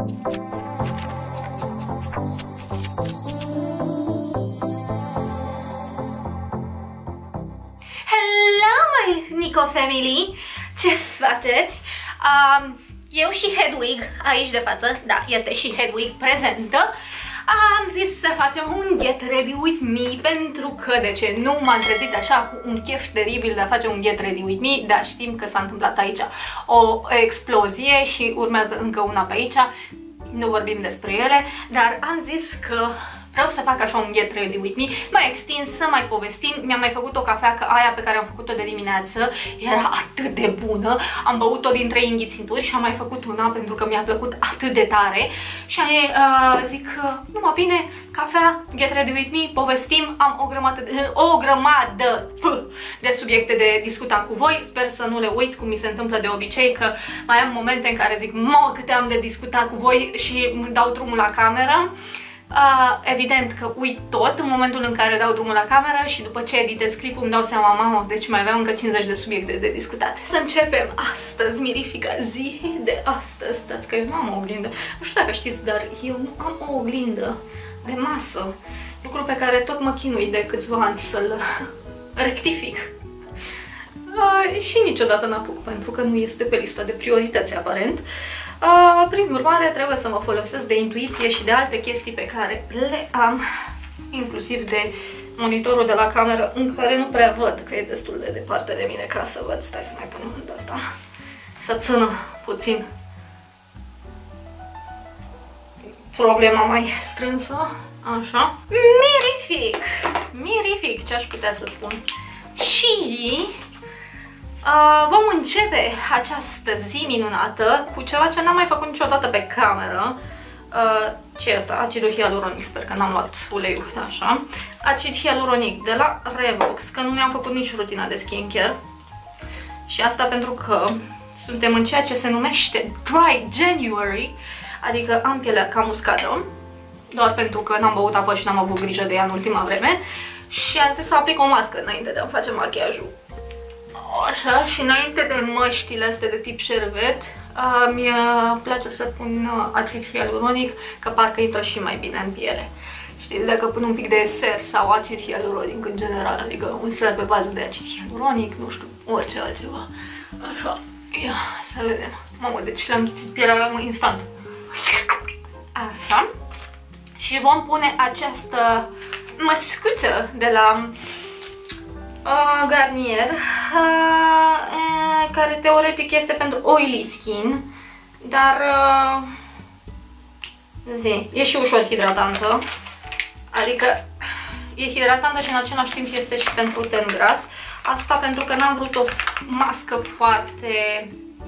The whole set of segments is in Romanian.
Nico Family, ce faceți? Eu și Hedwig aici de față, da, este și Hedwig prezentă. Am zis să facem un Get Ready With Me pentru că, de ce, nu m-am trezit așa cu un chef teribil de a face un Get Ready With Me, dar știm că s-a întâmplat aici o explozie și urmează încă una pe aici. Nu vorbim despre ele, dar am zis că vreau să fac așa un Get Ready With Me, mai extins, să mai povestim. Mi-am mai făcut o cafea, că aia pe care am făcut-o de dimineață era atât de bună. Am băut-o din 3 înghițituri și am mai făcut una pentru că mi-a plăcut atât de tare. Și zic, numai bine, cafea, Get Ready With Me, povestim. Am o grămadă de subiecte de discutat cu voi. Sper să nu le uit, cum mi se întâmplă de obicei, că mai am momente în care zic, mă, câte am de discutat cu voi și dau drumul la cameră. Evident că uit tot în momentul în care dau drumul la cameră și după ce editez clipul îmi dau seama, mamă, deci mai aveam încă 50 de subiecte de discutat. Să începem astăzi, mirifica zi de astăzi. Stați că eu nu am o oglindă. Nu știu dacă știți, dar eu nu am o oglindă de masă. Lucru pe care tot mă chinui de câțiva ani să-l rectific. Și niciodată n-apuc, pentru că nu este pe lista de priorități, aparent. Prin urmare, trebuie să mă folosesc de intuiție și de alte chestii pe care le am, inclusiv de monitorul de la cameră, în care nu prea văd, că e destul de departe de mine ca să văd. Stai să mai pun de asta, să țină puțin problema mai strânsă. Așa. Mirific! Mirific, ce aș putea să spun. Și vom începe această zi minunată cu ceva ce n-am mai făcut niciodată pe cameră. Ce e asta? Acidul hialuronic, sper că n-am luat uleiul, așa. Acid hialuronic de la Revox, că nu mi-am făcut nici rutina de skincare. Și asta pentru că suntem în ceea ce se numește Dry January, adică am pielea cam uscată, doar pentru că n-am băut apă și n-am avut grijă de ea în ultima vreme. Și am zis să aplic o mască înainte de a face machiajul. Așa, și înainte de măștile astea de tip șervet, mi-a place să pun acid hialuronic, că parcă intră și mai bine în piele. Știți, dacă pun un pic de ser sau acid hialuronic în general, adică un ser pe bază de acid hialuronic, nu știu, orice altceva. Așa, ia, să vedem. Mamă, deci l-am înghițit pielea instant. Așa. Și vom pune această măscuță de la Garnier, care teoretic este pentru oily skin, dar e și ușor hidratantă, adică e hidratantă și în același timp este și pentru ten gras. Asta pentru că n-am vrut o mască foarte,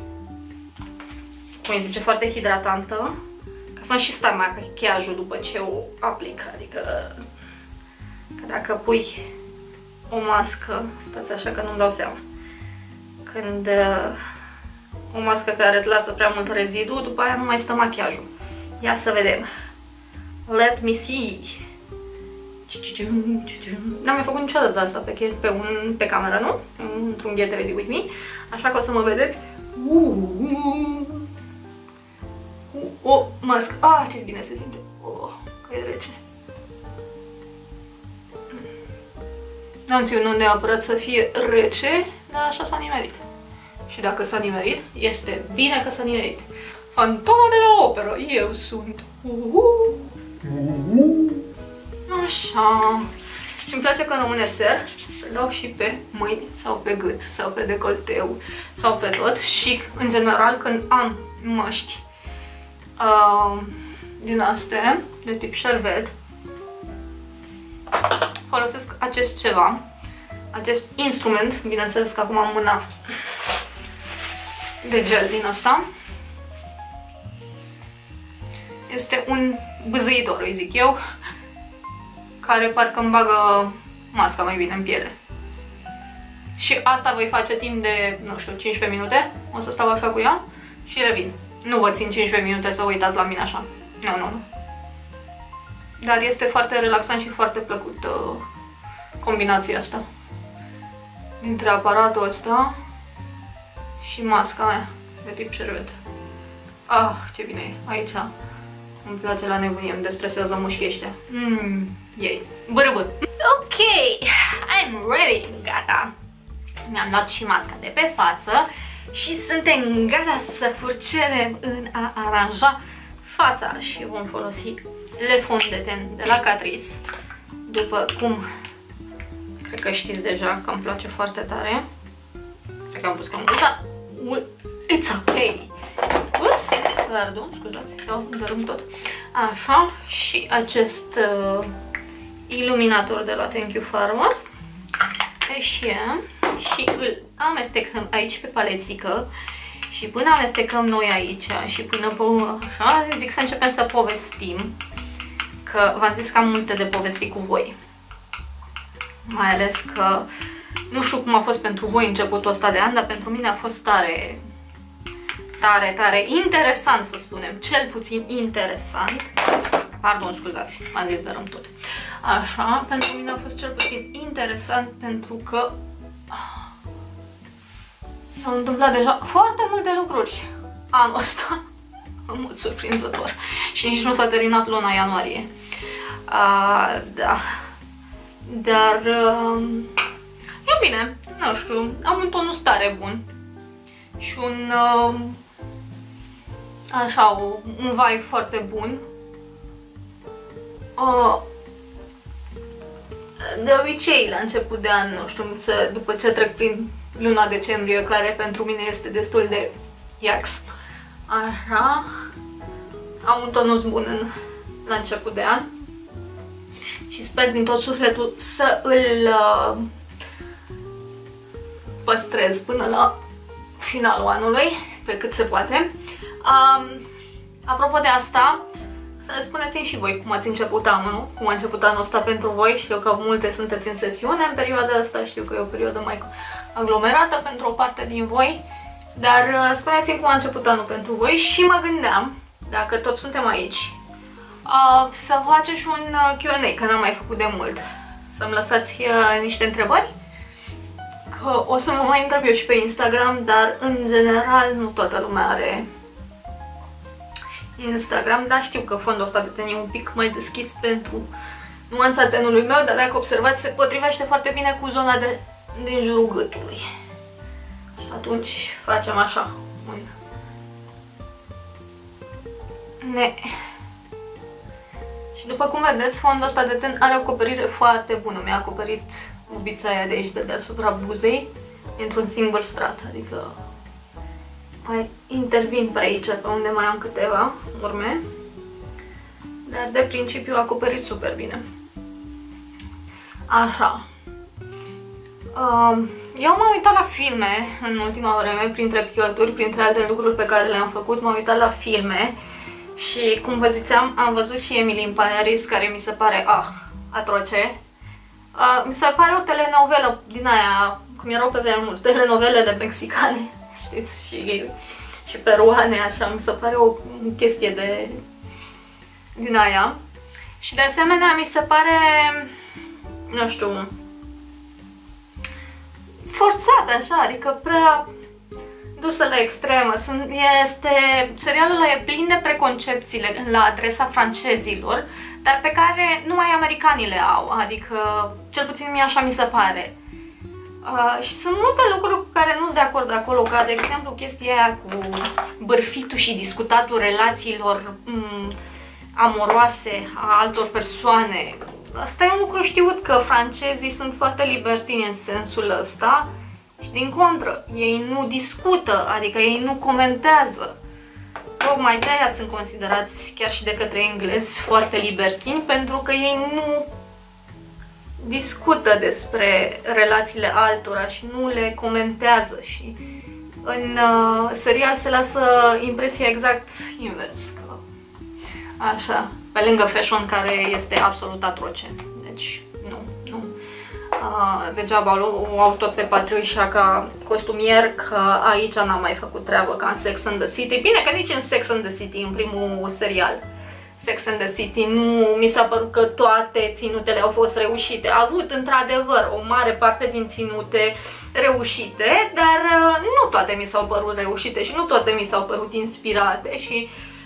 cum îi zice, foarte hidratantă, ca să nu și stai machiajul după ce o aplic, adică că dacă pui o mască, stați așa că nu-mi dau seama, când o mască care îți lasă prea mult rezidu, după aia nu mai stă machiajul. Ia să vedem. Let me see. N-am mai făcut niciodată asta pe cameră, nu? Într-un Get Ready With Me, așa că o să mă vedeți. O mască. Ce bine se simte. Că e rece. N-am ținut neapărat să fie rece, dar așa s-a nimerit. Și dacă s-a nimerit, este bine că s-a nimerit. Fantoma de la operă, eu sunt. Așa. Și îmi place că rămâne ser, să dau și pe mâini, sau pe gât, sau pe decolteu, sau pe tot. Și, în general, când am măști din astea, de tip șervet, folosesc acest ceva, acest instrument, bineînțeles că acum am mâna de gel din asta. Este un bâzâitor, îi zic eu, care parcă îmi bagă masca mai bine în piele. Și asta voi face timp de, nu știu, 15 minute. O să stau așa cu ea și revin. Nu vă țin 15 minute să uitați la mine așa. Nu. Dar este foarte relaxant și foarte plăcut combinația asta. Dintre aparatul ăsta și masca mea de tip șervet. Ah, ce bine e aici. Îmi place la nebunie, îmi destresează mușchii ăștia. Ei. Bârâbâr. Ok, I'm ready. Gata. Mi-am luat și masca de pe față și suntem gata să procedem în a aranja fața și vom folosi Le Fond de Teint de la Catrice. După cum cred că știți deja că îmi place foarte tare. Cred că am pus cam mult, dar it's ok. Ups, pardon, scuzați, dărâm tot. Așa, și acest iluminator de la Thank You Farmer. Eșiem și îl amestecăm aici pe palețică. Și până amestecăm noi aici și până pe așa, zic să începem să povestim. Că v-am zis că am multe de povestit cu voi. Mai ales că nu știu cum a fost pentru voi începutul ăsta de an, dar pentru mine a fost tare interesant, să spunem. Cel puțin interesant. Pardon, scuzați, m-am zis dărâm tot. Așa, pentru mine a fost cel puțin interesant pentru că s-au întâmplat deja foarte multe lucruri anul ăsta. În mod surprinzător. Și nici nu s-a terminat luna ianuarie. Da. Dar e bine, nu știu, am un tonus tare bun. Și un așa, un vibe foarte bun. De obicei, la început de an, nu știu, după ce trec prin luna decembrie, care pentru mine este destul de iax. Așa, am un tonus bun la început de an și sper din tot sufletul să îl păstrez până la finalul anului, pe cât se poate. Apropo de asta, să ne spuneți-mi și voi cum ați început anul, cum a început anul ăsta pentru voi. Știu că multe sunteți în sesiune în perioada asta, știu că e o perioadă mai aglomerată pentru o parte din voi, dar spuneți-mi cum a început anul pentru voi și mă gândeam, dacă tot suntem aici, să facem și un Q&A, că n-am mai făcut de mult. Să-mi lăsați niște întrebări, că o să mă mai întreb eu și pe Instagram, dar în general nu toată lumea are Instagram, dar știu că fondul ăsta de ten e un pic mai deschis pentru nuanța tenului meu, dar dacă observați se potrivește foarte bine cu zona din jurul gâtului. Și atunci facem așa un Și după cum vedeți, fondul ăsta de ten are o acoperire foarte bună. Mi-a acoperit ubița aia de aici, de deasupra buzei, într-un singur strat, adică mai intervin pe aici, pe unde mai am câteva urme, dar de principiu a acoperit super bine. Așa. Eu m-am uitat la filme în ultima vreme, printre picături, printre alte lucruri pe care le-am făcut, m-am uitat la filme și, cum vă ziceam, am văzut și Emily in Paris, care mi se pare, atroce. Mi se pare o telenovelă din aia, cum erau pe vremuri, telenovelele mexicane, știți, și peruane, așa, mi se pare o chestie din aia. Și de asemenea mi se pare, nu știu, forțat așa, adică prea dusă la extremă. Serialul ăla e plin de preconcepții la adresa francezilor, dar pe care numai americanii le au, adică cel puțin mie așa mi se pare. Și sunt multe lucruri cu care nu sunt de acord acolo, ca de exemplu chestia aia cu bârfitul și discutatul relațiilor amoroase a altor persoane. Asta e un lucru știut, că francezii sunt foarte libertini în sensul ăsta și din contră, ei nu discută, adică ei nu comentează. Tocmai de aia sunt considerați chiar și de către englezi foarte libertini, pentru că ei nu discută despre relațiile altora și nu le comentează și în serial se lasă impresia exact invers. Așa, pe lângă fashion care este absolut atroce. Deci, nu. Degeaba o au tot pe Patricia ca costumier, că aici n-am mai făcut treabă ca în Sex and the City. Bine că nici în Sex and the City, în primul serial, Sex and the City. Nu mi s-a părut că toate ținutele au fost reușite. A avut într-adevăr o mare parte din ținute reușite, dar nu toate mi s-au părut reușite și nu toate mi s-au părut inspirate și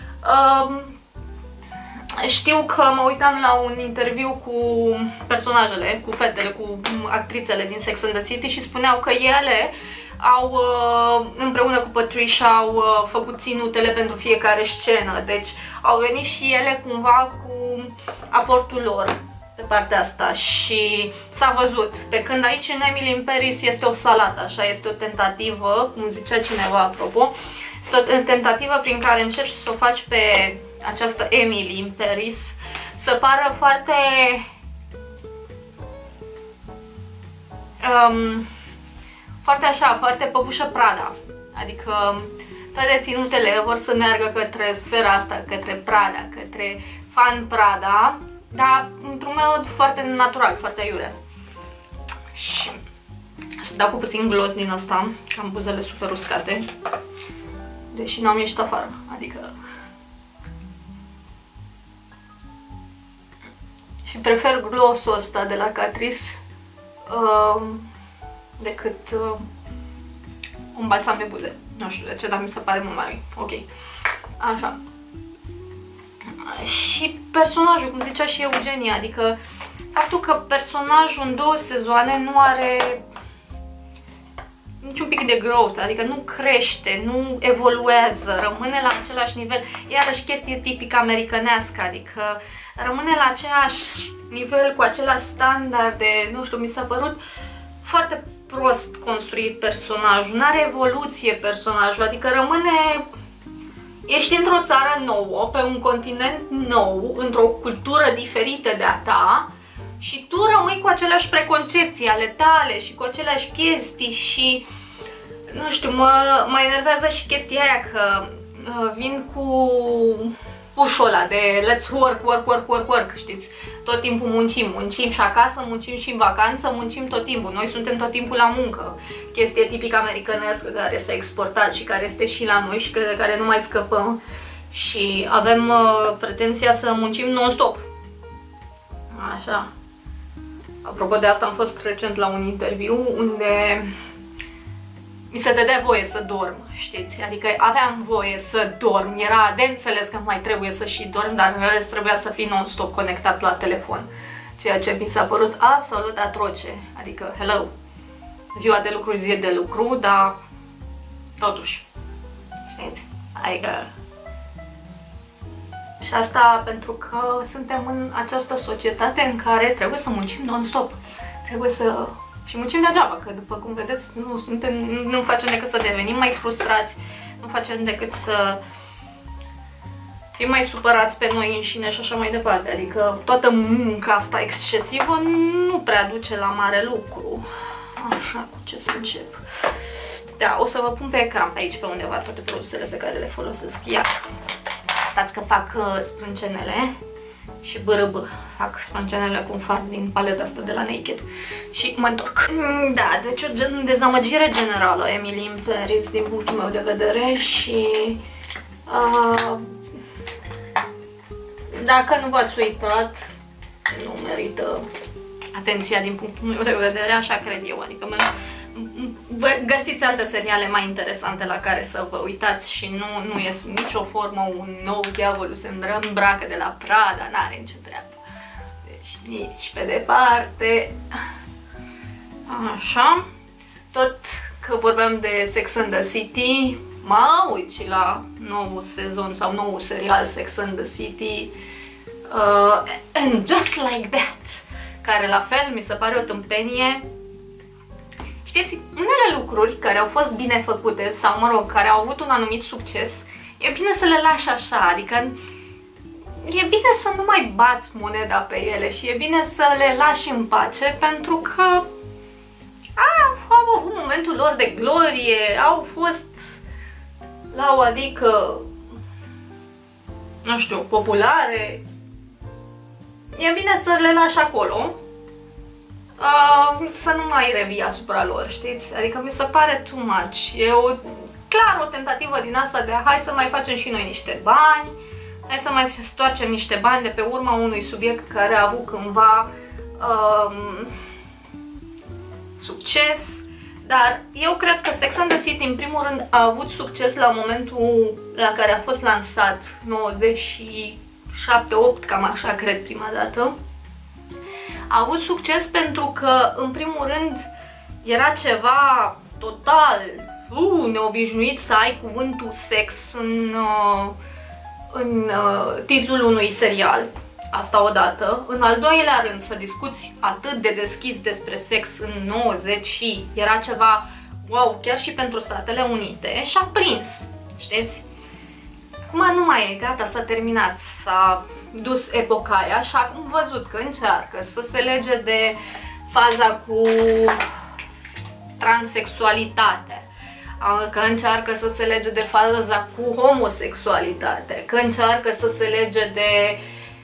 știu că mă uitam la un interviu cu personajele, cu fetele, cu actrițele din Sex and the City și spuneau că ele au, împreună cu Patricia, au făcut ținutele pentru fiecare scenă, deci au venit și ele cumva cu aportul lor pe partea asta și s-a văzut. Pe când aici în Emily in Paris este o salată, așa, este o tentativă, cum zicea cineva apropo, este o tentativă prin care încerci să o faci pe această Emily in Paris să pară foarte foarte așa, foarte păpușă Prada. Adică toate ținutele vor să meargă către sfera asta, către Prada, către fan Prada, dar într-un mod foarte natural, foarte aiurea. Și să dau cu puțin gloss din asta, că am buzele super uscate, deși n-am ieșit afară, adică... Și prefer glossul ăsta de la Catrice decât un balsam de buze. Nu știu de ce, dar mi se pare mult mai ok. Așa. Și personajul, cum zicea și Eugenia, adică faptul că personajul în 2 sezoane nu are niciun pic de growth, adică nu crește, nu evoluează, rămâne la același nivel, iarăși chestie tipic americanească, adică rămâne la același nivel, cu același standarde, nu știu, mi s-a părut foarte prost construit personajul, nu are evoluție personajul, adică rămâne... Ești într-o țară nouă, pe un continent nou, într-o cultură diferită de a ta și tu rămâi cu aceleași preconcepții ale tale și cu aceleași chestii și... Nu știu, mă enervează și chestia aia că vin cu pușul ăla de let's work, știți? Tot timpul muncim și acasă, muncim și în vacanță, muncim tot timpul. Noi suntem tot timpul la muncă. Chestie tipic americanească care s-a exportat și care este și la noi și de care nu mai scăpăm. Și avem pretenția să muncim non-stop. Așa. Apropo de asta, am fost recent la un interviu unde mi se dădea voie să dorm, știți? Adică aveam voie să dorm, era de înțeles că mai trebuie să și dorm, dar în rest trebuia să fii non-stop conectat la telefon. Ceea ce mi s-a părut absolut atroce. Adică, hello, ziua de lucru, zi de lucru, dar totuși, știți? Adică... Și asta pentru că suntem în această societate în care trebuie să muncim non-stop. Trebuie să... Și muncim degeaba, că după cum vedeți nu facem decât să devenim mai frustrați, nu facem decât să fim mai supărați pe noi înșine și așa mai departe. Adică toată munca asta excesivă nu prea duce la mare lucru. Așa, cu ce să încep? Da, o să vă pun pe ecran pe aici, pe undeva, toate produsele pe care le folosesc. Ia, stați că fac sprâncenele. Și bărâbă, fac sprâncenele cum fac din paleta asta de la Naked. Și mă întorc. Da, deci o dezamăgire generală Emily in Paris din punctul meu de vedere și... dacă nu v-ați uitat, nu merită atenția din punctul meu de vedere, așa cred eu. Adică găsiți alte seriale mai interesante la care să vă uitați și nu e sub nicio formă un nou diavol se îmbracă de la Prada, n-are nicio treabă. Deci nici pe departe. Așa. Tot că vorbeam de Sex and the City, mă uit și la nou sezon sau nou serial Sex and the City. And Just Like That, care la fel mi se pare o tâmpenie. Știți, unele lucruri care au fost bine făcute sau, mă rog, care au avut un anumit succes, e bine să le lași așa, adică e bine să nu mai bați moneda pe ele și e bine să le lași în pace pentru că au avut momentul lor de glorie, au fost la o adică, nu știu, populare. E bine să le lași acolo. Să nu mai revii asupra lor, știți? Adică mi se pare too much. E clar o tentativă din asta de hai să mai facem și noi niște bani, hai să mai stoarcem niște bani de pe urma unui subiect care a avut cândva succes. Dar eu cred că Sex and the City, în primul rând, a avut succes la momentul la care a fost lansat, 97-8, cam așa cred prima dată. A avut succes pentru că, în primul rând, era ceva total neobișnuit să ai cuvântul sex în titlul unui serial. Asta odată. În al doilea rând, să discuți atât de deschis despre sex în 90 și era ceva wow, chiar și pentru Statele Unite, și a prins, știți? Acum nu mai e, gata, s-a terminat, s-a dus epoca aia și am văzut că încearcă să se lege de faza cu transexualitatea, că încearcă să se lege de faza cu homosexualitate, că încearcă să se lege de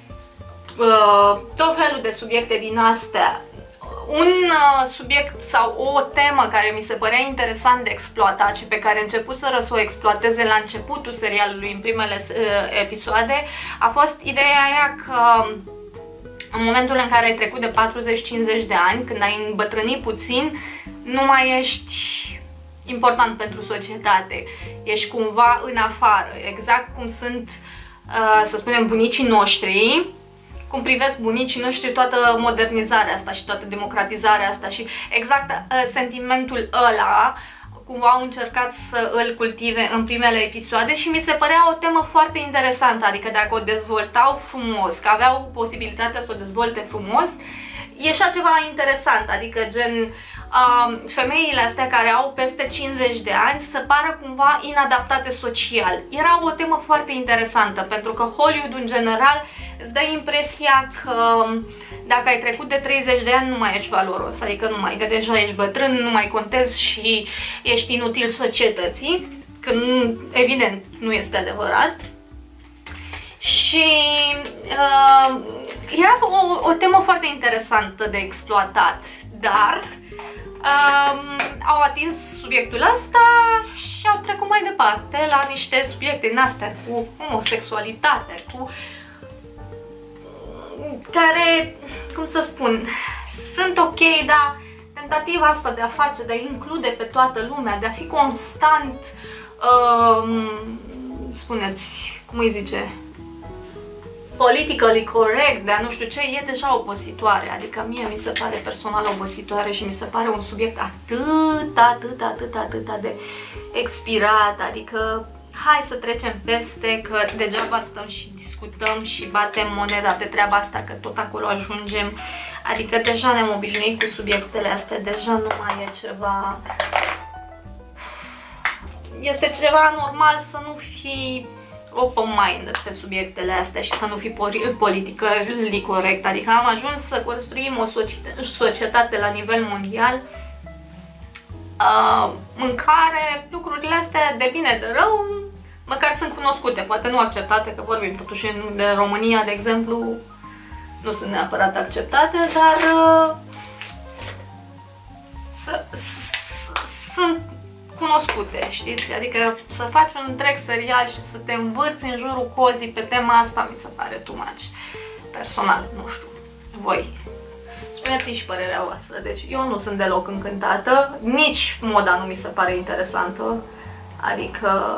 tot felul de subiecte din astea. Un subiect sau o temă care mi se părea interesant de exploatat și pe care începuseră să o exploateze la începutul serialului, în primele episoade, a fost ideea aia că în momentul în care ai trecut de 40-50 de ani, când ai îmbătrânit puțin, nu mai ești important pentru societate. Ești cumva în afară, exact cum sunt, să spunem, bunicii noștri, cum privesc bunicii noștri toată modernizarea asta și toată democratizarea asta, și exact sentimentul ăla cumva au încercat să îl cultive în primele episoade și mi se părea o temă foarte interesantă, adică dacă o dezvoltau frumos, că aveau posibilitatea să o dezvolte frumos, ieșea ceva interesant, adică gen femeile astea care au peste 50 de ani să pară cumva inadaptate social. Era o temă foarte interesantă, pentru că Hollywood în general îți dă impresia că dacă ai trecut de 30 de ani nu mai ești valoros, adică nu mai, că deja ești bătrân, nu mai contezi și ești inutil societății, când evident nu este adevărat. Și era o temă foarte interesantă de exploatat, dar au atins subiectul ăsta și au trecut mai departe la niște subiecte din astea cu homosexualitate, cu care, cum să spun, sunt ok, dar tentativa asta de a face, de a include pe toată lumea, de a fi constant, spuneți, cum îi zice, politically correct, dar nu știu ce, e deja obositoare. Adică mie mi se pare personal obositoare și mi se pare un subiect atât de expirat. Adică hai să trecem peste, că degeaba stăm și discutăm și batem moneda pe treaba asta, că tot acolo ajungem. Adică deja ne-am obișnuit cu subiectele astea, deja nu mai e ceva... Este ceva normal să nu fii open-minded pe subiectele astea și să nu fii politically corect. Adică am ajuns să construim o societate la nivel mondial în care lucrurile astea, de bine de rău, măcar sunt cunoscute, poate nu acceptate, că vorbim totuși de România, de exemplu, nu sunt neapărat acceptate, dar sunt cunoscute, știți? Adică să faci un întreg serial și să te învârți în jurul cozii pe tema asta mi se pare too much. Personal, nu știu. Voi. Spuneți-mi și părerea voastră. Deci eu nu sunt deloc încântată, nici moda nu mi se pare interesantă. Adică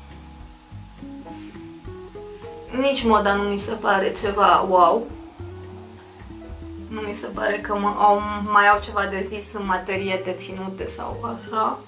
nici moda nu mi se pare ceva wow. Nu mi se pare că mai au ceva de zis în materie de ținute sau așa.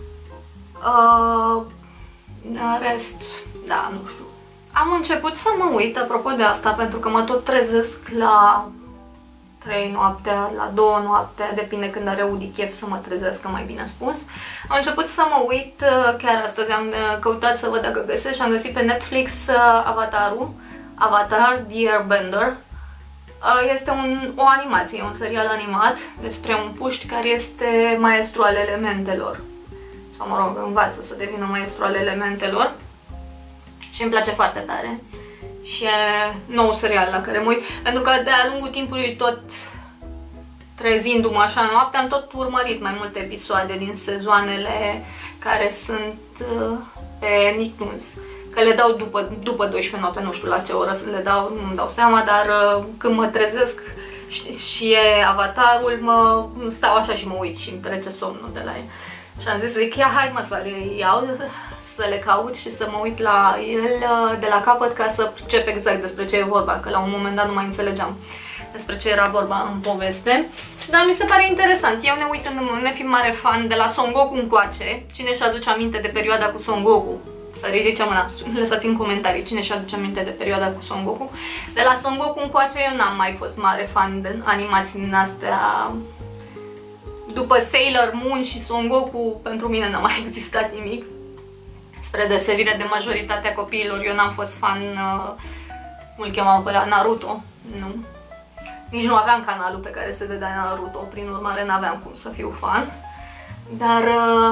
În rest, da, nu știu. Am început să mă uit, apropo de asta, pentru că mă tot trezesc la 3 noaptea, la 2 noaptea, depinde când are Udi chef să mă trezesc, mai bine spus. Am început să mă uit, chiar astăzi am căutat să văd dacă găsesc și am găsit pe Netflix Avatar The Airbender. Este o animație, un serial animat despre un puști care este maestru al elementelor. Sau mă rog, învață să devină maestru al elementelor. Și îmi place foarte tare. Și e nou serial la care mă uit, pentru că de-a lungul timpului, tot trezindu-mă așa noaptea, am tot urmărit mai multe episoade din sezoanele care sunt pe Nicktoons. că le dau după 12 noapte, nu știu la ce oră le dau, nu-mi dau seama, dar când mă trezesc și e Avatarul, stau așa și mă uit și îmi trece somnul de la el. Și am zis, zic, ia hai mă să le iau, să le caut și să mă uit la el de la capăt ca să percep exact despre ce e vorba, că la un moment dat nu mai înțelegeam despre ce era vorba în poveste. Dar mi se pare interesant. Eu ne uit ne fim mare fan de la Son Goku încoace. Cine și aduce aminte de perioada cu Son Goku? Să ridice mâna, lăsați în comentarii cine și aduce aminte de perioada cu Son Goku. De la Son Goku încoace eu n-am mai fost mare fan de animații din astea. După Sailor Moon și Son Goku, pentru mine n-a mai existat nimic. Spre deosebire de majoritatea copiilor, eu n-am fost fan, cum îl chemau pe ăla, Naruto, nu. Nici nu aveam canalul pe care se dădea Naruto, prin urmare n-aveam cum să fiu fan. Dar,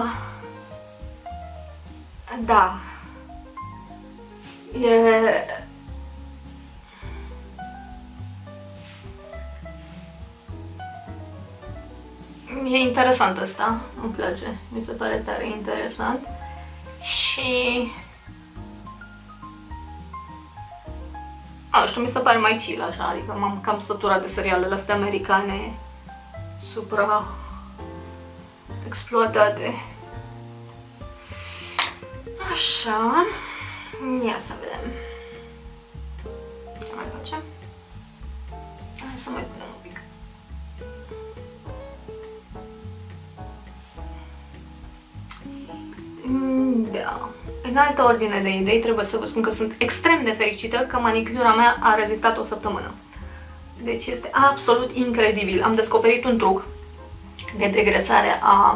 da, e interesant ăsta, îmi place, mi se pare tare interesant. Și nu știu, mi se pare mai chill așa, adică m-am cam săturat de serialele astea americane supra exploatate. Așa, ia să vedem ce mai facem. Hai să mai punem un pic. Da. În altă ordine de idei, trebuie să vă spun că sunt extrem de fericită că manicura mea a rezistat o săptămână. Deci este absolut incredibil. Am descoperit un truc de degresare a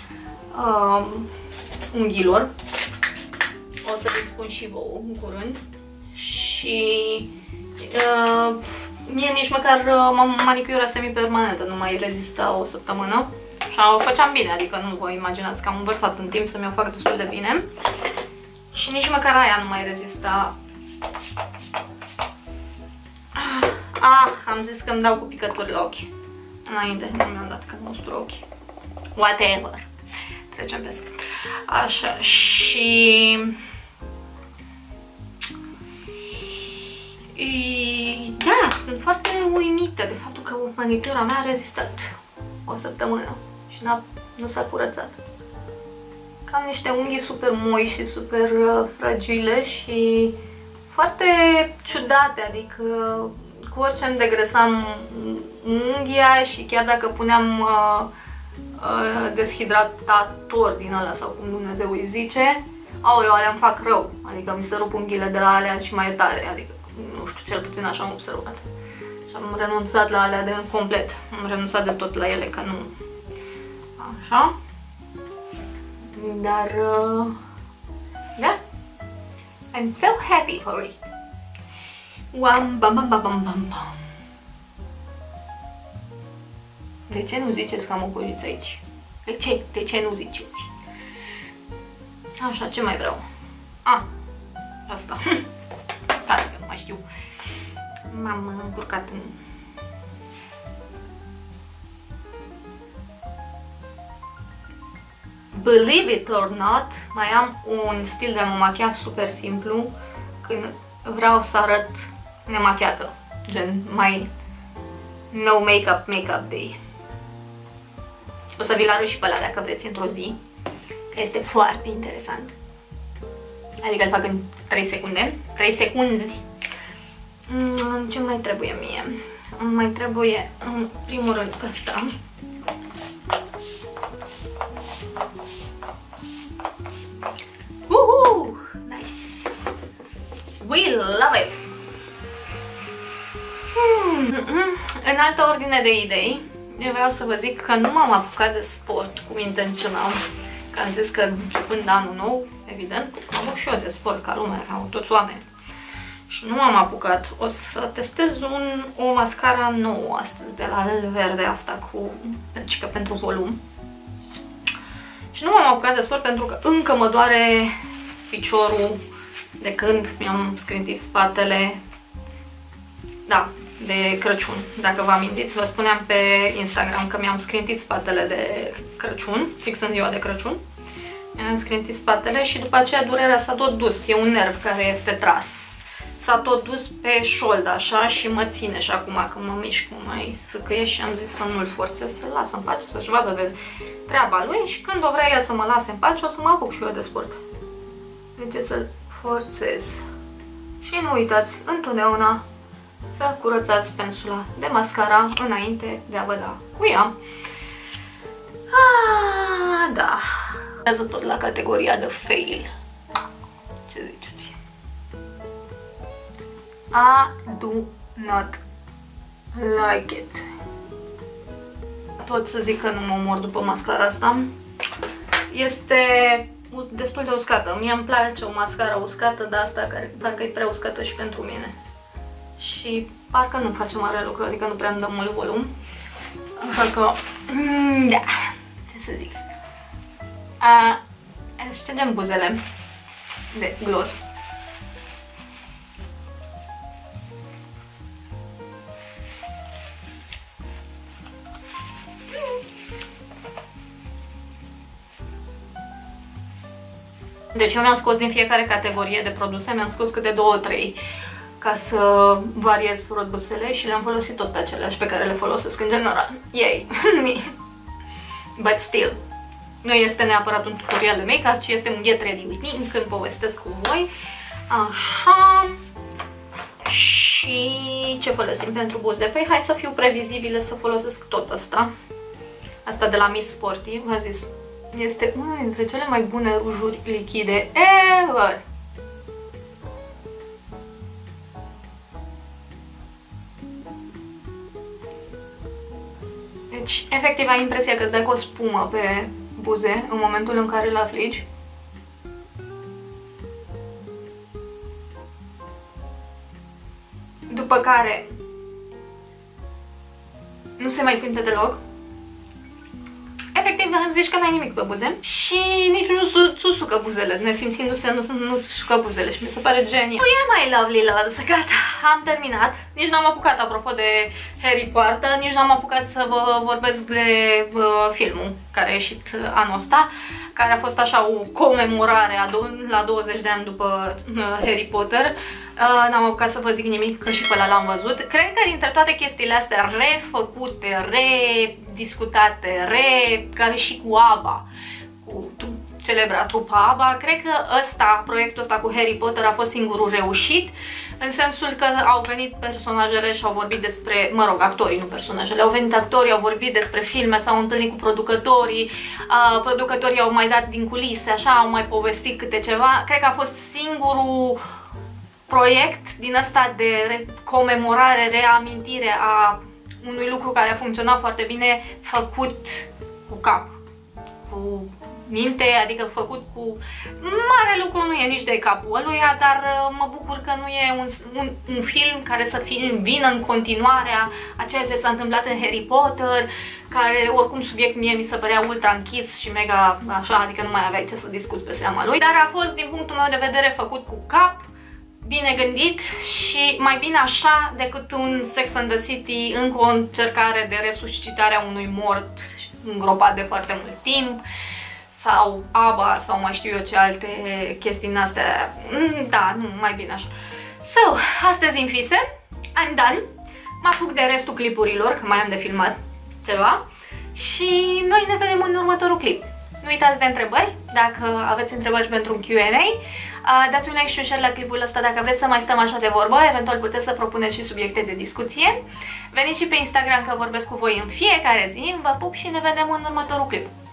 unghiilor. O să vi spun și vouă în curând. Și mie nici măcar manicura semi-permanentă nu mai rezista o săptămână. Și o făceam bine, adică nu vă imaginați că am învățat în timp să mi-o fac destul de bine. Și nici măcar aia nu mai rezista. Am zis că îmi dau cu picături la ochi. Înainte, nu mi-am dat că nostru ochi. Whatever. Trecem peste. Așa, și... Da, sunt foarte uimită de faptul că manicura mea a rezistat o săptămână și nu s-a curățat. Am niște unghii super moi și super fragile și foarte ciudate, adică cu orice îmi degresam unghia și chiar dacă puneam deshidratator din ăla sau cum Dumnezeu îi zice, aoleu, alea îmi fac rău, adică mi se rup unghiile de la alea și mai tare, adică nu știu, cel puțin așa am observat. Și am renunțat la alea de complet, am renunțat de tot la ele, că nu... Așa. Dar, da, I'm so happy for it. Bam, bam, bam, bam, bam, bam. De ce nu ziceți că am o cojiță aici? De ce nu ziceți? Așa, ce mai vreau? Asta. Hai, că nu mai știu. M-am încurcat în... Believe it or not, mai am un stil de a mă machia super simplu când vreau să arăt nemachiată, gen mai no make-up day. O să vi-l arăt și pe ăla dacă vreți într-o zi, că este foarte interesant. Adică îl fac în 3 secunde, 3 secunzi. Ce mai trebuie mie? Mai trebuie în primul rând ăsta. Nice! We love it! În altă ordine de idei, eu vreau să vă zic că nu m-am apucat de sport cum intenționam. Că am zis că începând anul nou, evident, am și eu de sport ca lumea, ca toți oameni. Și nu m-am apucat. O să testez o mascara nouă astăzi, de la Verde, asta cu, pentru volum. Și nu m-am apucat de sport pentru că încă mă doare piciorul de când mi-am scrintit spatele, da, de Crăciun. Dacă vă amintiți, vă spuneam pe Instagram că mi-am scrintit spatele de Crăciun, fix în ziua de Crăciun. Mi-am scrintit spatele și după aceea durerea s-a tot dus. E un nerv care este tras. S-a tot dus pe șold așa și mă ține și acum când mă mișc mai săcăie și am zis să nu-l forțez, să-l las în pace, să-și vadă de treaba lui și când o vrea el să mă lase în pace, o să mă apuc și eu de sport. Deci să-l forțez. Și nu uitați întotdeauna să curățați pensula de mascara înainte de a vă da cu ea. Da. Urmează tot la categoria de fail. Ce ziceți? I do not like it. Pot să zic că nu mă omor după mascara asta. Este destul de uscată. Mie îmi place o mascara uscată, dar asta parcă e prea uscată și pentru mine. Și parcă nu face mare lucru, adică nu prea îmi dă mult volum. Așa că, da, ce să zic. Ștergem buzele de gloss. Deci eu mi-am scos din fiecare categorie de produse, mi-am scos câte 2-3 ca să variez produsele și le-am folosit tot pe aceleași pe care le folosesc în general. Yay! But still, nu este neapărat un tutorial de make-up, ci este un get ready with me când povestesc cu voi. Așa. Și ce folosim pentru buze? Păi hai să fiu previzibilă, să folosesc tot asta. Asta de la Miss Sporty, v-am zis. Este unul dintre cele mai bune rujuri lichide ever! Deci, efectiv, ai impresia că îți dai cu o spumă pe buze în momentul în care îl aplici. După care nu se mai simte deloc. Efectiv, zici că n-ai nimic pe buze și nici nu susucă buzele, nesimțindu-se, nu susucă buzele și mi se pare genial. Oh, yeah, my lovely loves, gata, am terminat. Nici n-am apucat, apropo de Harry Potter, nici n-am apucat să vă vorbesc de filmul care a ieșit anul ăsta, care a fost așa o comemorare la 20 de ani după Harry Potter. N-am apucat să vă zic nimic, că și pe ăla l-am văzut. Cred că dintre toate chestiile astea refăcute, rediscutate, ca și cu ABBA, cu celebra trupa ABBA, cred că proiectul ăsta cu Harry Potter a fost singurul reușit, în sensul că au venit personajele și au vorbit despre, mă rog, actorii, nu personajele, au venit actorii, au vorbit despre filme, s-au întâlnit cu producătorii, producătorii au mai dat din culise, așa, au mai povestit câte ceva. Cred că a fost singurul proiect din ăsta de comemorare, reamintire a unui lucru care a funcționat foarte bine, făcut cu cap, cu minte, adică făcut cu... Mare lucru nu e nici de capul ăluia, dar mă bucur că nu e un film care să vină în continuarea a ceea ce s-a întâmplat în Harry Potter, care oricum subiect mie mi se părea ultra închis și mega așa, adică nu mai aveai ce să discuți pe seama lui, dar a fost din punctul meu de vedere făcut cu cap, bine gândit și mai bine așa decât un Sex and the City, încă o încercare de resuscitare a unui mort îngropat de foarte mult timp, sau ABBA, sau mai știu eu ce alte chestii din astea. Da, nu, mai bine așa. So, astăzi în fise, I'm done. Mă apuc de restul clipurilor, că mai am de filmat ceva. Și noi ne vedem în următorul clip. Nu uitați de întrebări, dacă aveți întrebări pentru un Q&A. Dați un like și un share la clipul ăsta dacă vreți să mai stăm așa de vorbă, eventual puteți să propuneți și subiecte de discuție. Veniți și pe Instagram că vorbesc cu voi în fiecare zi, vă pup și ne vedem în următorul clip.